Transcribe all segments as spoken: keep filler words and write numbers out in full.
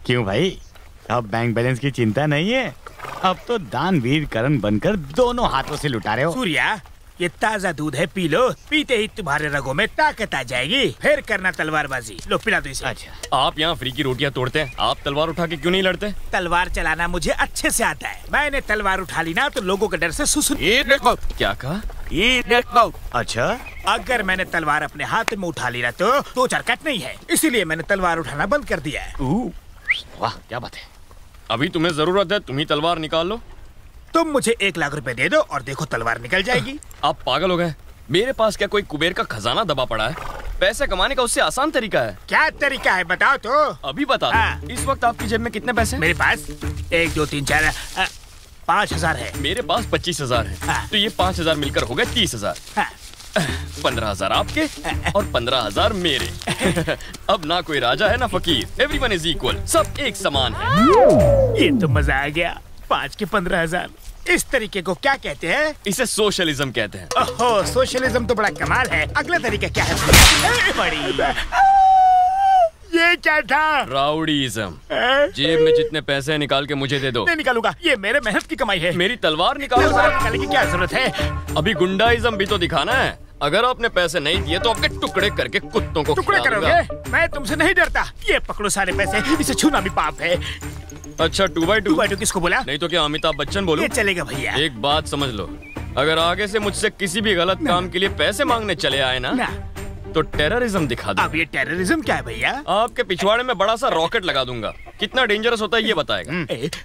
क्यों भाई, अब बैंक बैलेंस की चिंता नहीं है? अब तो दानवीर करण बनकर दोनों हाथों से लुटा रहे हो। सूर्या, ये ताज़ा दूध है, पी लो। पीते ही तुम्हारे रगों में ताकत आ जाएगी। फिर करना तलवारबाजी। लो पिला दो इसे। अच्छा, आप यहाँ फ्री की रोटियाँ तोड़ते हैं, आप तलवार उठा के क्यों नहीं लड़ते? तलवार चलाना मुझे अच्छे से आता है। मैंने तलवार उठा ली ना तो लोगों के डर से सुसु। ये देखो। क्या कहा? ये देखो। अच्छा, अगर मैंने तलवार अपने हाथ में उठा ली ना तो दो चार कट नहीं है, इसीलिए मैंने तलवार उठाना बंद कर दिया है। वाह क्या बात है। अभी तुम्हें जरूरत है, तुम ही तलवार निकाल लो। तुम मुझे एक लाख रुपए दे दो और देखो तलवार निकल जाएगी। आप पागल हो गए? मेरे पास क्या कोई कुबेर का खजाना दबा पड़ा है? पैसे कमाने का उससे आसान तरीका है। क्या तरीका है बताओ तो। अभी बता दो। इस वक्त आपकी जेब में कितने पैसे? मेरे पास एक दो तीन चार पाँच हजार है। मेरे पास पच्चीस हजार है। तो ये पाँच हजार मिलकर हो गए तीस हजार। पंद्रह हजार आपके और पंद्रह हजार मेरे। अब ना कोई राजा है ना फकीर, एवरीवन इज इक्वल, सब एक समान है। ये तो मजा आ गया। पाँच के पंद्रह हजार, इस तरीके को क्या कहते हैं? इसे सोशलिज्म कहते हैं। ओहो, सोशलिज्म तो बड़ा कमाल है। अगला तरीका क्या है? बड़ी ये क्या था? राउडीज़म। जेब में जितने पैसे निकाल के मुझे दे दो। नहीं निकालूंगा, ये मेरे मेहनत की कमाई है। मेरी तलवार निकालो। तलवार निकालने की क्या जरूरत है? अभी गुंडाइज्म भी तो दिखाना है। अगर आपने पैसे नहीं दिए तो आपके टुकड़े करके कुत्तों को टुकड़े खिला करोगे? दूंगा। मैं तुमसे नहीं डरता। ये पकड़ो सारे पैसे, इसे छूना भी पाप है। अच्छा, two by two. Two by two किसको बोला? नहीं तो क्या अमिताभ बच्चन बोलूं? ये चलेगा भैया। एक बात समझ लो, अगर आगे से मुझसे किसी भी गलत काम के लिए पैसे मांगने चले आए ना, ना। तो टेररिज्म दिखा दो। अब ये टेररिज्म क्या है भैया? आपके पिछवाड़े में बड़ा सा रॉकेट लगा दूंगा। कितना डेंजरस होता है ये बताएगा।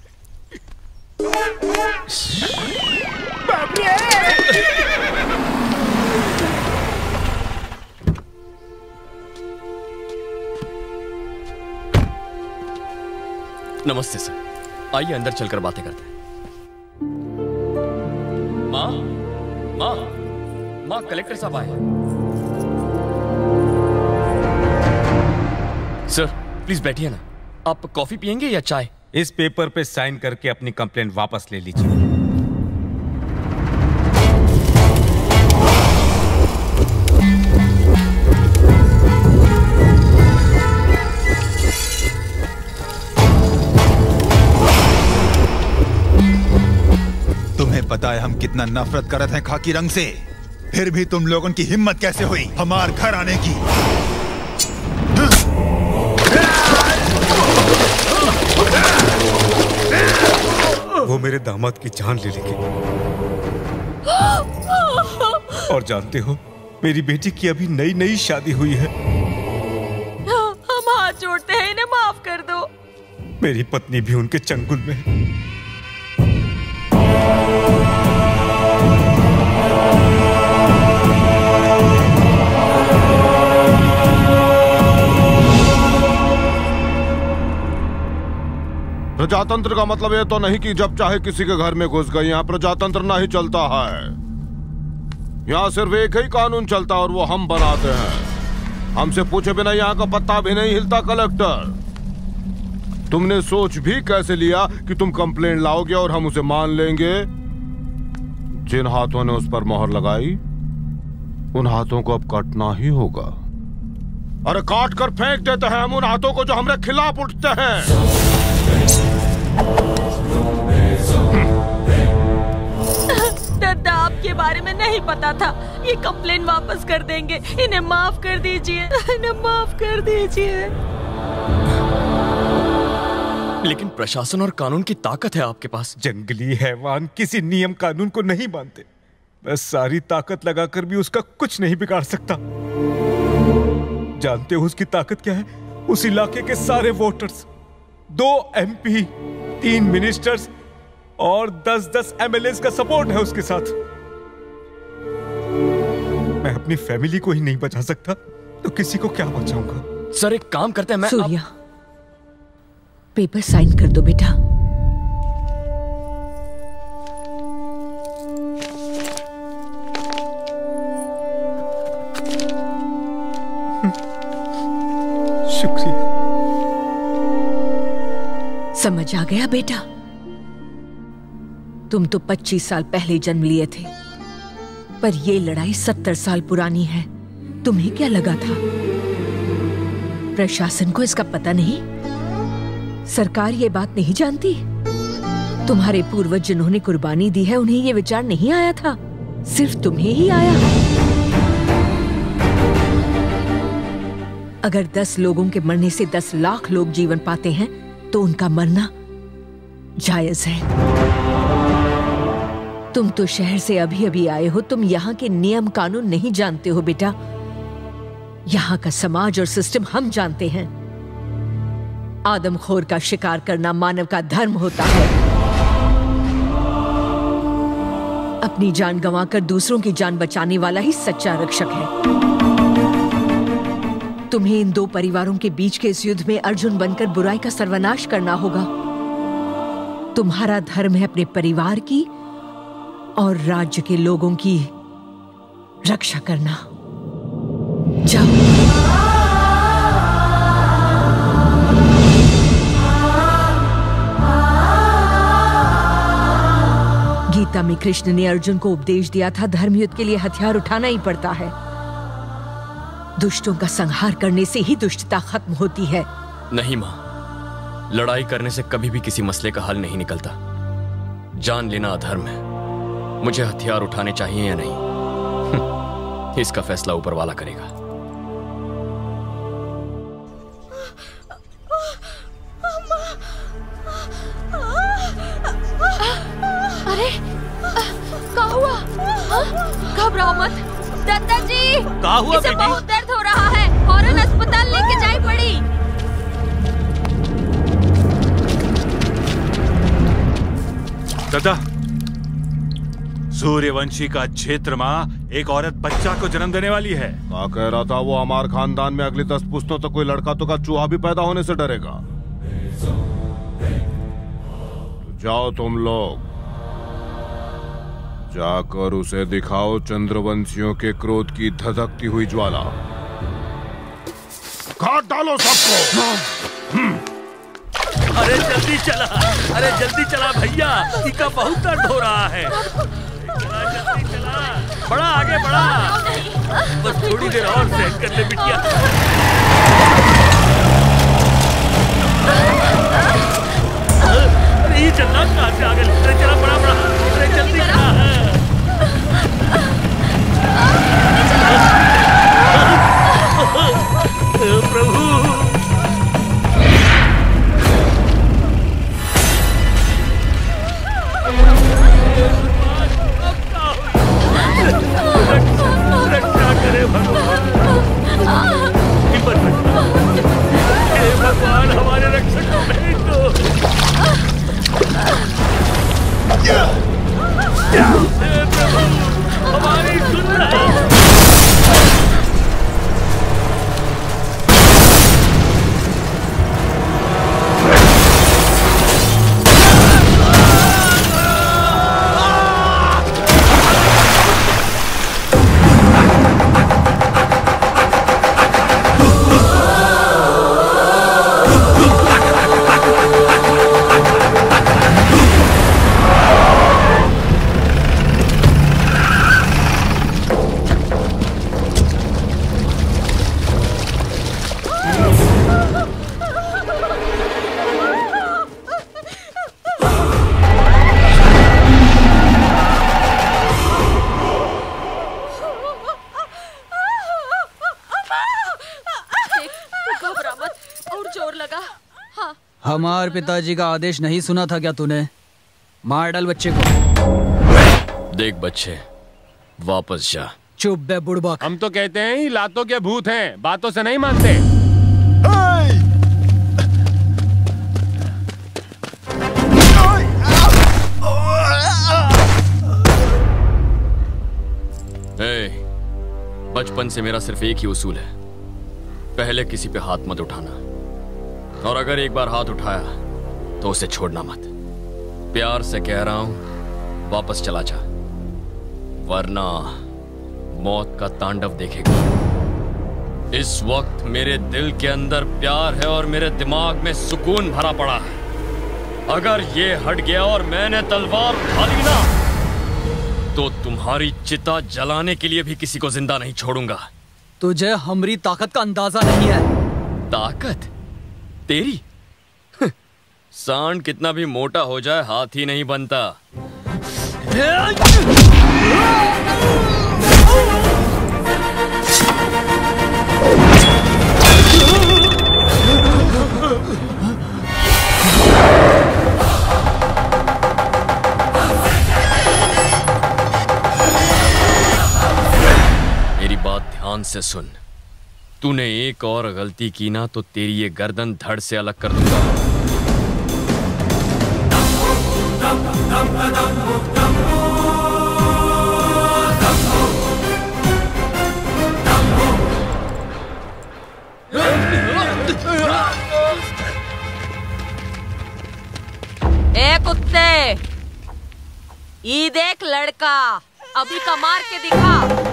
बाप रे! नमस्ते सर, आइए अंदर चलकर बातें करते हैं। माँ, माँ, माँ, कलेक्टर साहब आए। सर प्लीज बैठिए ना। आप कॉफी पियेंगे या चाय? इस पेपर पे साइन करके अपनी कंप्लेंट वापस ले लीजिए। तुम्हें पता है हम कितना नफरत करते हैं खाकी रंग से, फिर भी तुम लोगों की हिम्मत कैसे हुई हमारे घर आने की? वो मेरे दामाद की जान ले लेगी। और जानते हो, मेरी बेटी की अभी नई नई शादी हुई है। हम हाथ जोड़ते हैं, इन्हें माफ कर दो। मेरी पत्नी भी उनके चंगुल में है। प्रजातंत्र का मतलब ये तो नहीं कि जब चाहे किसी के घर में घुस गए। यहाँ प्रजातंत्र नहीं चलता है। यहाँ सिर्फ एक ही कानून चलता है और वो हम बनाते हैं। हमसे पूछे बिना यहाँ का पत्ता भी नहीं हिलता। कलेक्टर, तुमने सोच भी कैसे लिया कि तुम कंप्लेंट लाओगे और हम उसे मान लेंगे? जिन हाथों ने उस पर मोहर लगाई, उन हाथों को अब काटना ही होगा। अरे काट कर फेंक देते हैं हम उन हाथों को जो हमारे खिलाफ उठते हैं। दादा, आपके बारे में नहीं पता था। ये कंप्लेन वापस कर देंगे। इन्हें माफ कर दीजिए, इन्हें माफ कर दीजिए। लेकिन प्रशासन और कानून की ताकत है आपके पास। जंगली हैवान किसी नियम कानून को नहीं मानते। बस सारी ताकत लगाकर भी उसका कुछ नहीं बिगाड़ सकता। जानते हो उसकी ताकत क्या है? उस इलाके के सारे वोटर्स, दो एमपी, तीन मिनिस्टर्स और दस दस एमएलएस का सपोर्ट है उसके साथ। मैं अपनी फैमिली को ही नहीं बचा सकता तो किसी को क्या बचाऊंगा? सर एक काम करते हैं, मैं सूर्या, आप... पेपर साइन कर दो बेटा। शुक्रिया। समझ आ गया बेटा? तुम तो पच्चीस साल पहले जन्म लिए थे, पर ये लड़ाई सत्तर साल पुरानी है। तुम्हें क्या लगा था प्रशासन को इसका पता नहीं? सरकार ये बात नहीं जानती? तुम्हारे पूर्वज जिन्होंने कुर्बानी दी है उन्हें ये विचार नहीं आया था, सिर्फ तुम्हें ही आया। अगर दस लोगों के मरने से दस लाख लोग जीवन पाते हैं तो उनका मरना जायज है। तुम तो शहर से अभी अभी आए हो, तुम यहाँ के नियम कानून नहीं जानते हो बेटा। यहाँ का समाज और सिस्टम हम जानते हैं। आदमखोर का शिकार करना मानव का धर्म होता है। अपनी जान गंवाकर दूसरों की जान बचाने वाला ही सच्चा रक्षक है। तुम्हें इन दो परिवारों के बीच के इस युद्ध में अर्जुन बनकर बुराई का सर्वनाश करना होगा। तुम्हारा धर्म है अपने परिवार की और राज्य के लोगों की रक्षा करना। जाओ। गीता में कृष्ण ने अर्जुन को उपदेश दिया था, धर्मयुद्ध के लिए हथियार उठाना ही पड़ता है। दुष्टों का संहार करने से ही दुष्टता खत्म होती है। नहीं माँ, लड़ाई करने से कभी भी किसी मसले का हल नहीं निकलता। जान लेना अधर्म है। मुझे हथियार उठाने चाहिए या नहीं, इसका फैसला ऊपर वाला करेगा। अरे क्या हुआ? घबराओ मत दादाजी। क्या हुआ इसे बेटी? बहुत दर्द हो रहा है, फौरन अस्पताल लेके जाई पड़ी। दादा, सूर्यवंशी का क्षेत्र में एक औरत बच्चा को जन्म देने वाली है। क्या कह रहा था वो? हमारे खानदान में अगली दस पुश्तों तक कोई लड़का तो का चूहा भी पैदा होने से डरेगा। तो जाओ तुम लोग, जाकर उसे दिखाओ चंद्रवंशियों के क्रोध की धधकती हुई ज्वाला। काट डालो सबको। अरे जल्दी चला, अरे जल्दी चला भैया, टीका बहुत दर्द हो रहा है। चला जल्दी चला, बड़ा आगे बढ़ा। बस थोड़ी देर और सहन कर ले बिटिया। अरे ये चलना कहाँ से आगे? अरे चला बड़ा बड़ा, अरे जल्दी चला। प्रभु रक्षा करे भगवान, हिम्मत रखना। हे भगवान, हमारे रक्षक को भेज दो। हे प्रभु, हमारी सुन। हमारे पिताजी का आदेश नहीं सुना था क्या तूने? मार डाल बच्चे को। देख बच्चे, वापस जा। चुप बे बुड़बक। हम तो कहते हैं ही लातों के भूत हैं, बातों से नहीं मानते। ए, बचपन से मेरा सिर्फ एक ही उसूल है, पहले किसी पे हाथ मत उठाना, और अगर एक बार हाथ उठाया तो उसे छोड़ना मत। प्यार से कह रहा हूं, वापस चला जा, वरना मौत का तांडव देखेगा। इस वक्त मेरे दिल के अंदर प्यार है और मेरे दिमाग में सुकून भरा पड़ा है। अगर ये हट गया और मैंने तलवार उठा ली ना, तो तुम्हारी चिता जलाने के लिए भी किसी को जिंदा नहीं छोड़ूंगा। तुझे हमारी ताकत का अंदाजा नहीं है। ताकत? तेरी? सांड कितना भी मोटा हो जाए हाथी नहीं बनता। मेरी बात ध्यान से सुन। तूने एक और गलती की ना तो तेरी ये गर्दन धड़ से अलग कर दूंगा। ए कुत्ते, ये देख लड़का, अभी का मार के दिखा।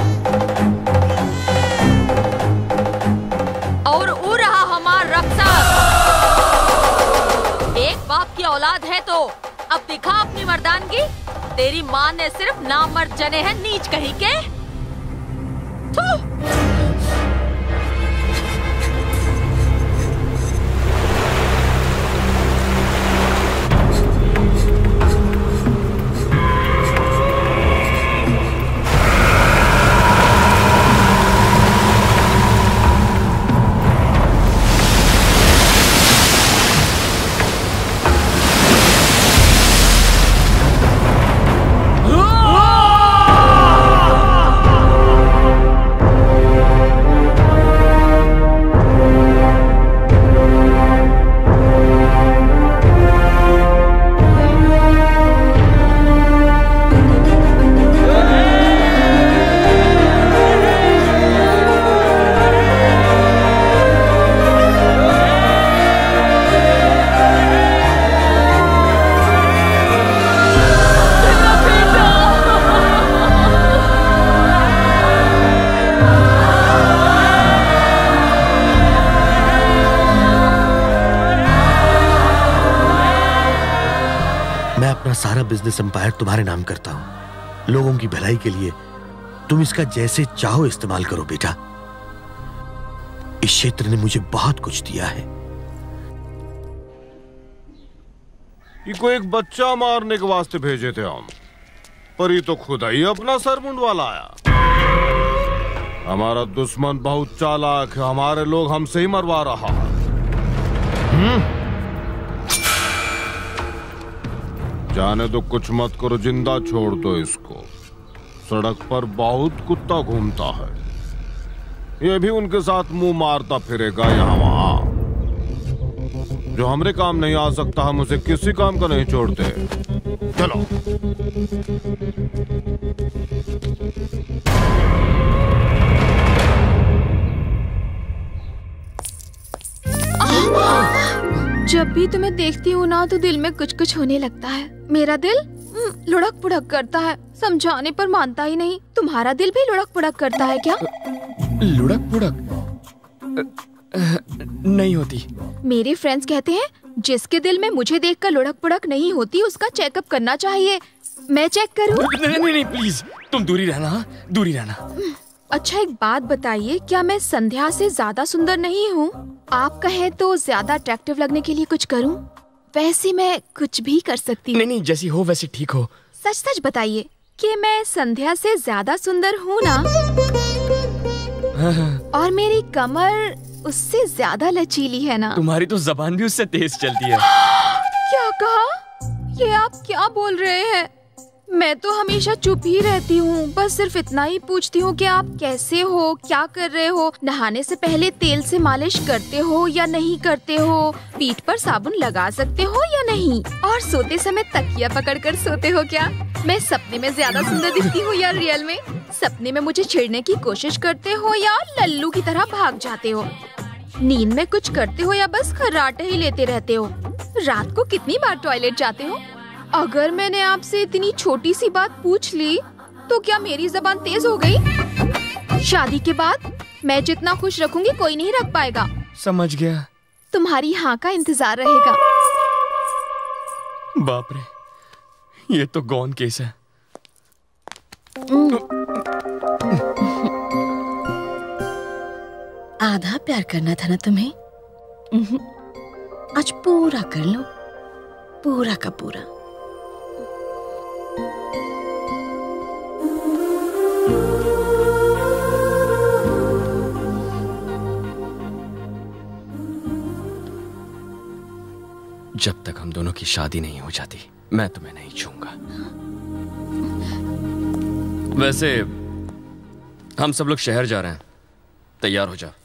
और ऊ रहा हमार रक्षक। एक बाप की औलाद है तो अब दिखा अपनी मर्दानगी। तेरी माँ ने सिर्फ नामर्द जने हैं, नीच कहीं के। थू। सारा बिजनेस एम्पायर तुम्हारे नाम करता हूं। लोगों की भलाई के लिए तुम इसका जैसे चाहो इस्तेमाल करो बेटा। इस क्षेत्र ने मुझे बहुत कुछ दिया है। को एक बच्चा मारने के वास्ते भेजे थे हम, पर ये तो खुदा ही अपना सर मुंडवा लाया। हमारा दुश्मन बहुत चालाक है, हमारे लोग हमसे ही मरवा रहा है। हम्म? जाने तो कुछ मत करो, जिंदा छोड़ दो इसको। सड़क पर बहुत कुत्ता घूमता है, ये भी उनके साथ मुंह मारता फिरेगा यहाँ वहां। जो हमरे काम नहीं आ सकता हम उसे किसी काम का नहीं छोड़ते। चलो। जब भी तुम्हें देखती हूँ ना तो दिल में कुछ कुछ होने लगता है। मेरा दिल लुढ़क पुढ़क करता है, समझाने पर मानता ही नहीं। तुम्हारा दिल भी लुढ़क पुढ़क करता है क्या? लुढ़क पुढ़क नहीं होती। मेरे फ्रेंड्स कहते हैं जिसके दिल में मुझे देखकर लुढ़क पुढ़क नहीं होती उसका चेकअप करना चाहिए। मैं चेक करूं? नहीं नहीं नहीं प्लीज, तुम दूरी रहना, दूरी रहना। अच्छा एक बात बताइए, क्या मैं संध्या से ज्यादा सुंदर नहीं हूँ? आप कहें तो ज्यादा अट्रैक्टिव लगने के लिए कुछ करूँ? वैसे मैं कुछ भी कर सकती हूँ। नहीं नहीं, जैसी हो वैसी ठीक हो। सच सच बताइए कि मैं संध्या से ज्यादा सुंदर हूँ ना? और मेरी कमर उससे ज्यादा लचीली है ना? तुम्हारी तो जबान भी उससे तेज चलती है। क्या कहा? ये आप क्या बोल रहे हैं? मैं तो हमेशा चुप ही रहती हूँ, बस सिर्फ इतना ही पूछती हूँ कि आप कैसे हो, क्या कर रहे हो, नहाने से पहले तेल से मालिश करते हो या नहीं करते हो, पीठ पर साबुन लगा सकते हो या नहीं, और सोते समय तकिया पकड़कर सोते हो क्या? मैं सपने में ज्यादा सुंदर दिखती हूँ या रियल में? सपने में मुझे छेड़ने की कोशिश करते हो या लल्लू की तरह भाग जाते हो? नींद में कुछ करते हो या बस खर्राटे ही लेते रहते हो? रात को कितनी बार टॉयलेट जाते हो? अगर मैंने आपसे इतनी छोटी सी बात पूछ ली तो क्या मेरी जबान तेज हो गई? शादी के बाद मैं जितना खुश रखूंगी कोई नहीं रख पाएगा। समझ गया। तुम्हारी हाँ का इंतजार रहेगा। बाप रे, ये तो गौन केस है। आधा प्यार करना था ना तुम्हें? आज पूरा कर लो। पूरा का पूरा। जब तक हम दोनों की शादी नहीं हो जाती मैं तुम्हें नहीं छूंगा। वैसे हम सब लोग शहर जा रहे हैं, तैयार हो जा।